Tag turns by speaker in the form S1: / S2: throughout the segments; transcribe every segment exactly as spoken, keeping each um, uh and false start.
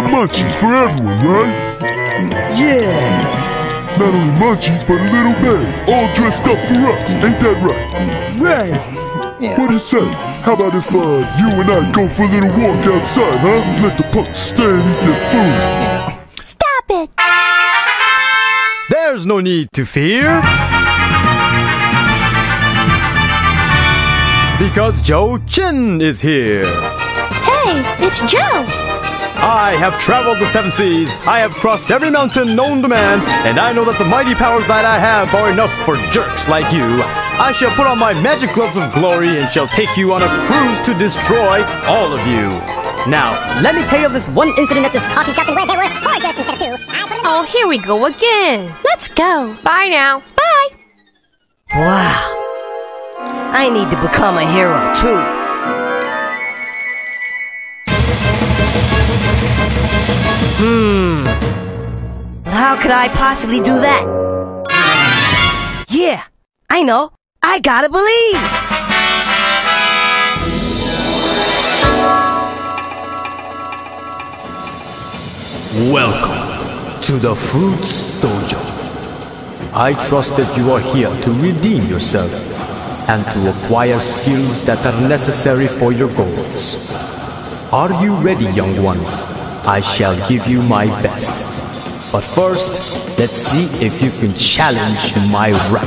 S1: munchies for everyone, right?
S2: Yeah.
S1: Not only munchies, but a little bag, all dressed up for us. Ain't that right?
S2: Right.
S1: Yeah. What do you say? How about if uh, you and I go for a little walk outside, huh? Let the punks stay and eat their food.
S3: Stop it!
S4: There's no need to fear, because Joe Chin is here.
S3: Hey, it's Joe.
S4: I have traveled the seven seas, I have crossed every mountain known to man, and I know that the mighty powers that I have are enough for jerks like you. I shall put on my magic gloves of glory and shall take you on a cruise to destroy all of you. Now, let me tell you this one incident at this coffee shop where there were four jerks instead of two.
S5: Oh, here we go again.
S3: Let's go.
S5: Bye now.
S3: Bye.
S2: Wow. I need to become a hero too. Hmm. But how could I possibly do that? Yeah, I know. I gotta believe.
S4: Welcome to the Fruits Dojo. I trust that you are here to redeem yourself and to acquire skills that are necessary for your goals. Are you ready, young one? I shall give you my best. But first, let's see if you can challenge my rap.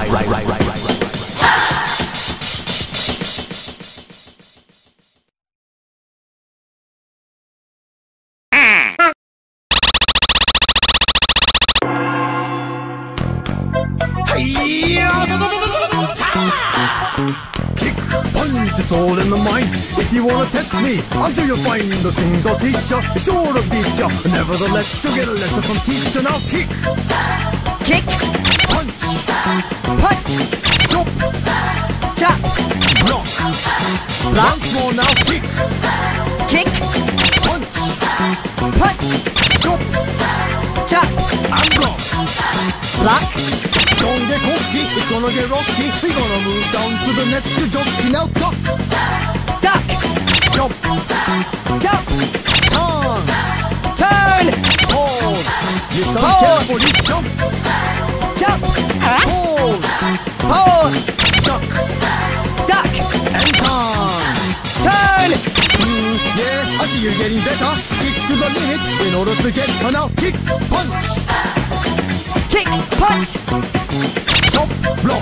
S6: Kick, punch, it's all in the mind. If you wanna test me, I'm sure you'll find the things I'll teach ya, sure to beat ya. Nevertheless, you'll get a lesson from teacher. Now kick,
S2: Kick,
S6: punch,
S2: punch,
S6: chop,
S2: chop,
S6: block.
S2: block,
S6: Once more now, kick,
S2: kick,
S6: punch,
S2: punch,
S6: chop,
S2: chop,
S6: and block.
S2: block.
S6: Don't get cocky, it's gonna get rocky. We're gonna move down to the next jockey. Now duck,
S2: Duck,
S6: jump,
S2: jump,
S6: turn,
S2: turn,
S6: pause. Listen
S2: Pause.
S6: carefully, jump,
S2: jump,
S6: pause,
S2: pose,
S6: duck,
S2: duck,
S6: and turn.
S2: turn,
S6: Mm, yeah, I see you're getting better. Kick to the limit in order to get her. Now kick, punch,
S2: kick, punch,
S6: chop, block,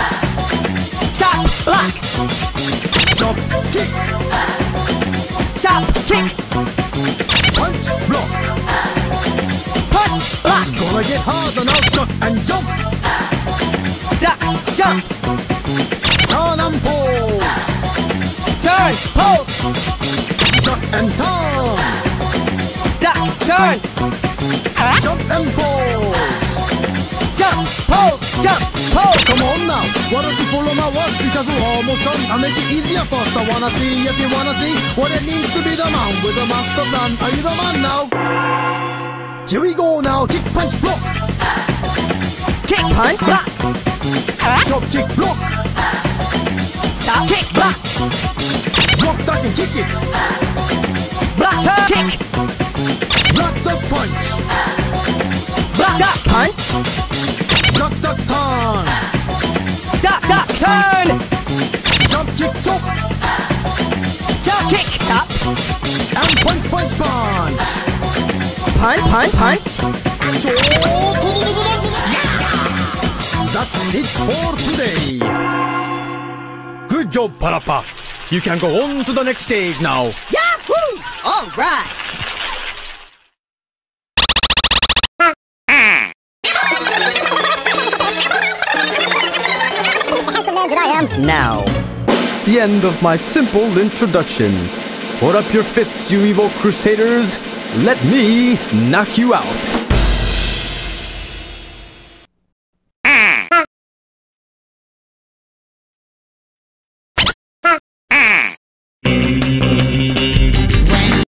S2: chop, block,
S6: chop, kick,
S2: chop, kick,
S6: punch, block.
S2: punch, block,
S6: It's gonna get harder now. Duck and jump,
S2: duck, jump,
S6: turn and pause.
S2: turn, pose,
S6: Duck and turn,
S2: duck, turn,
S6: jump and pause.
S2: jump, pose, jump, pose.
S6: Come on now, why don't you follow my words? Because we're almost done. I'll make it easier first. I wanna see if you wanna see what it means to be the man with the master plan. Are you the man now? Here we go now. Kick, punch, block.
S2: Kick, punch, block,
S6: Chop, kick, block.
S2: chop, kick, block,
S6: Block, duck, and kick it.
S2: block, turn, kick,
S6: Block, duck, punch.
S2: block, duck, punch,
S6: Duck, duck, turn.
S2: duck, duck, turn,
S6: Jump, kick, chop.
S2: jump, kick, chop,
S6: And punch, punch, punch.
S2: punch, punch, punch.
S6: That's it for today.
S4: Good job, PaRappa. You can go on to the next stage now.
S2: Yahoo! All right.
S4: Now, the end of my simple introduction. Put up your fists, you evil crusaders. Let me knock you out.